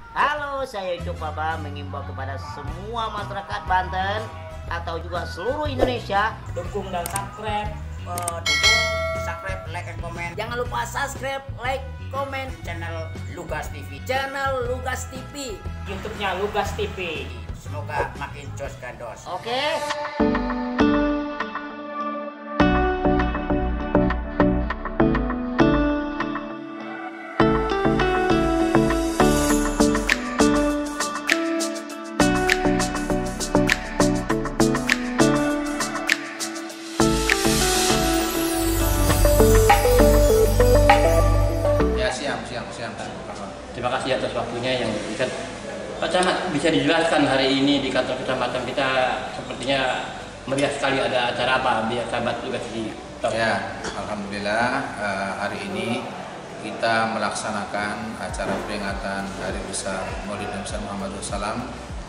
Halo, saya Ucup Baba mengimbau kepada semua masyarakat Banten atau juga seluruh Indonesia Dukung dan subscribe. like, and comment. Jangan lupa subscribe, like, comment Channel Lugas TV. channel Lugas TV. YouTube-nya Lugas TV. Semoga makin jos gandos. Oke. Siap. Terima kasih atas waktunya yang diberikan. Pak Camat, bisa dijelaskan hari ini di kantor kecamatan kita sepertinya meriah sekali, ada acara apa biar sahabat juga sedih. Ya, alhamdulillah hari ini kita melaksanakan acara peringatan Hari Besar Maulid Nabi Muhammad SAW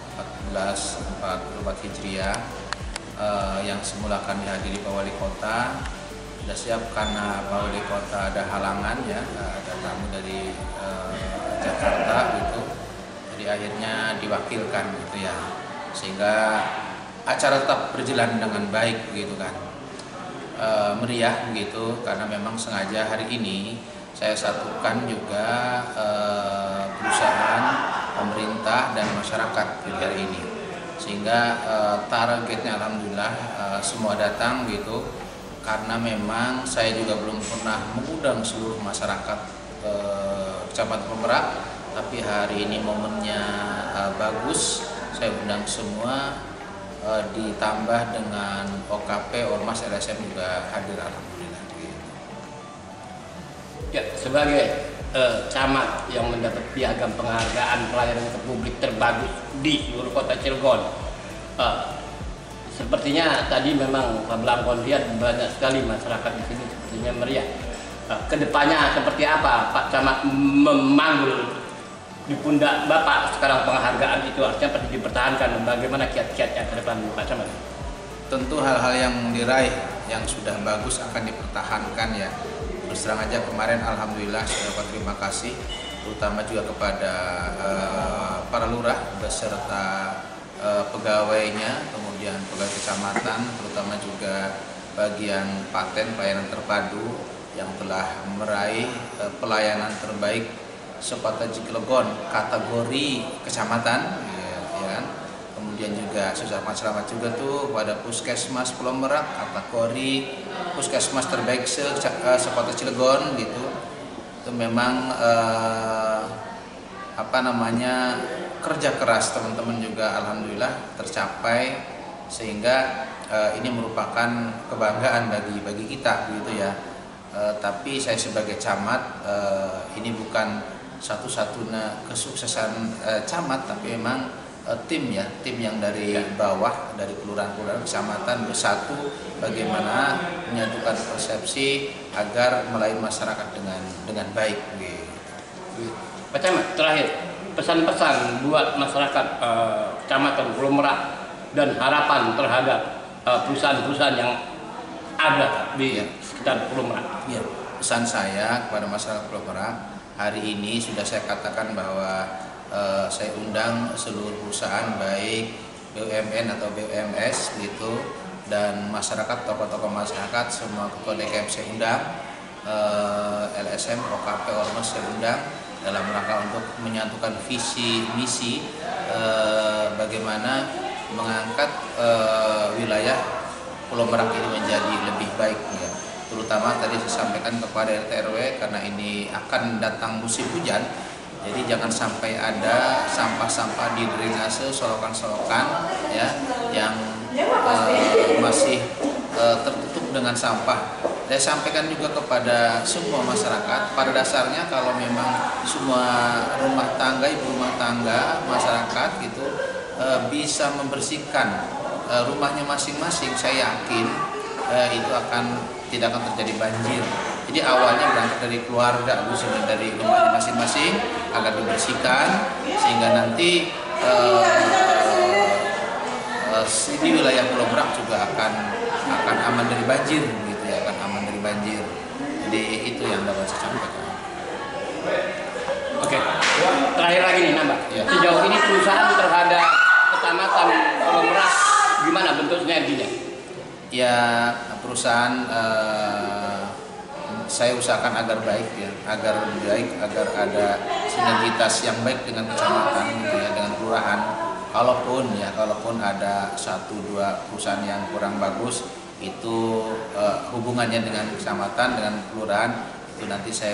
1444 Hijriah yang semula kami hadiri Pak Wali Kota. Sudah siap karena Pak Wali Kota ada halangan ya, ada tamu dari Jakarta gitu. Jadi akhirnya diwakilkan gitu ya. Sehingga acara tetap berjalan dengan baik begitu kan. Meriah begitu karena memang sengaja hari ini saya satukan juga perusahaan, pemerintah dan masyarakat di hari ini. Sehingga targetnya alhamdulillah semua datang gitu. Karena memang saya juga belum pernah mengundang seluruh masyarakat Kecamatan Pemerak, tapi hari ini momennya bagus, saya undang semua, ditambah dengan OKP, Ormas, LSM juga hadir alhamdulillah. Ya, sebagai camat yang mendapat piagam penghargaan pelayanan ke publik terbagus di seluruh kota Cilegon, sepertinya tadi memang Pak Blangkon lihat banyak sekali masyarakat di sini sepertinya meriah. Kedepannya seperti apa Pak Camat memanggul di pundak Bapak sekarang penghargaan itu artinya pasti dipertahankan, bagaimana kiat-kiatnya ke depan Pak Camat? Tentu hal-hal yang diraih yang sudah bagus akan dipertahankan ya. Terus terang aja kemarin alhamdulillah saya dapat terima kasih terutama juga kepada para lurah beserta pegawainya, kemudian pegawai kecamatan, terutama juga bagian paten pelayanan terpadu yang telah meraih pelayanan terbaik sekota Cilegon kategori kecamatan, ya kan? Kemudian juga selamat juga tuh pada Puskesmas Pulau Merak kategori Puskesmas terbaik sekota Cilegon gitu. Itu memang kerja keras teman-teman juga alhamdulillah tercapai, sehingga ini merupakan kebanggaan bagi kita gitu ya. Tapi saya sebagai camat ini bukan satu-satunya kesuksesan camat, tapi memang tim yang dari bawah, dari kelurahan-kelurahan kecamatan bersatu bagaimana menyatukan persepsi agar melayani masyarakat dengan baik gitu. Pak Camat, terakhir pesan-pesan buat masyarakat Kecamatan Pulau Merak dan harapan terhadap perusahaan-perusahaan yang ada di sekitar Pulau Merak. Ya, pesan saya kepada masyarakat Pulau Merak hari ini sudah saya katakan bahwa saya undang seluruh perusahaan baik BUMN atau BUMS gitu, dan masyarakat, tokoh-tokoh masyarakat, semua ketua DKM saya undang, LSM, OKP, Ormas saya undang dalam rangka untuk menyatukan visi misi bagaimana mengangkat wilayah Pulau Merak ini menjadi lebih baik ya. Terutama tadi saya sampaikan kepada RT RW karena ini akan datang musim hujan, jadi jangan sampai ada sampah-sampah di drainase, solokan-solokan ya yang masih tertutup dengan sampah. Saya sampaikan juga kepada semua masyarakat, pada dasarnya kalau memang semua rumah tangga, ibu rumah tangga, masyarakat gitu bisa membersihkan rumahnya masing-masing, saya yakin itu tidak akan terjadi banjir. Jadi awalnya berangkat dari keluarga, khususnya dari rumahnya masing-masing agar dibersihkan, sehingga nanti di wilayah Pulau Merak juga akan aman dari banjir gitu ya, akan aman dari banjir. Jadi itu yang dapat saya sampaikan. Oke, terakhir lagi nih nambah. Ya. Ya, perusahaan saya usahakan agar baik ya, agar baik, agar ada sinergitas yang baik dengan kecamatan gitu ya, dengan kelurahan. Kalaupun ada 1-2 perusahaan yang kurang bagus, itu hubungannya dengan kecamatan, dengan kelurahan itu nanti saya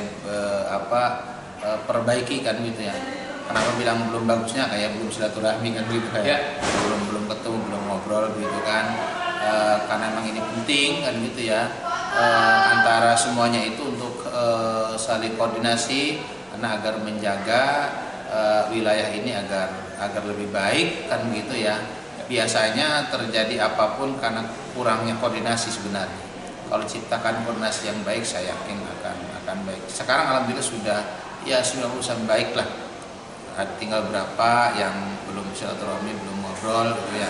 perbaiki kan gitu ya. Kenapa bilang belum bagusnya, kayak belum silaturahmi kan gitu, kayak belum ketemu, belum ngobrol gitu kan. Karena memang ini penting kan gitu ya, antara semuanya itu untuk saling koordinasi karena agar menjaga wilayah ini agar lebih baik kan gitu ya. Biasanya terjadi apapun karena kurangnya koordinasi sebenarnya. Kalau ciptakan koordinasi yang baik, saya yakin akan baik. Sekarang alhamdulillah sudah urusan baik lah. Tinggal berapa yang belum silaturahmi, belum ngobrol gitu ya.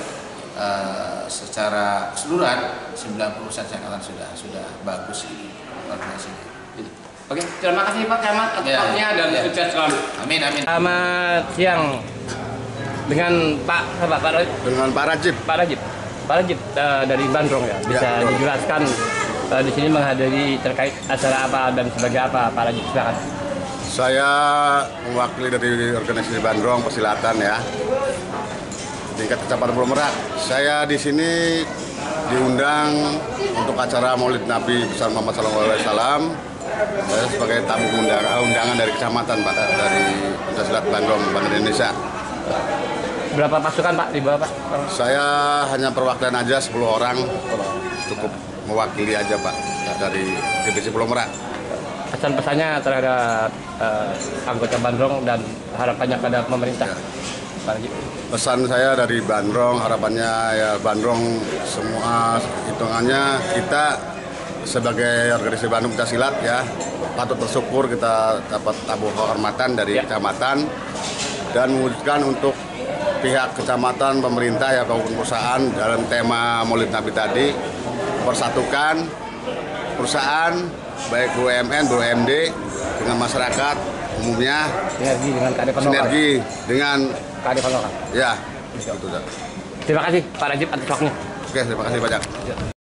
Secara keseluruhan 90% saya katakan sudah bagus koordinasinya. Oke, terima kasih Pak Camat atas waktunya dan sukses selalu. Amin. Selamat siang dengan Pak Rajib. Dengan Pak Rajib. Pak Rajib dari Bandrong ya. Bisa dijelaskan di sini menghadiri terkait acara apa dan sebagai apa Pak Rajib, silakan. Saya mewakili dari organisasi Bandrong Persilatan ya, tingkat Kecamatan Pulau Merak. Saya di sini diundang untuk acara Maulid Nabi besar Muhammad SAW. Saya sebagai tamu undangan dari kecamatan Pak, dari Pencaksilat Bandrong, Bank Indonesia. Berapa pasukan Pak di bawah Pak? Saya hanya perwakilan aja 10 orang, cukup mewakili aja Pak dari divisi Pulau Merak. Pesan-pesannya terhadap anggota Bandrong dan harapannya pada pemerintah. Pak Rajib. Pesan saya dari Bandrong, harapannya ya Bandrong semua hitungannya kita sebagai organisasi Bandung Pencaksilat ya patut bersyukur kita dapat tabuh kehormatan dari kecamatan dan mewujudkan untuk pihak kecamatan, pemerintah ya maupun perusahaan dalam tema Maulid Nabi tadi persatukan perusahaan baik BUMN, BUMD dengan masyarakat umumnya, sinergi dengan kearifan lokal. Ya, gitu. Terima kasih Pak Rajib atas waktunya. Oke, terima kasih banyak.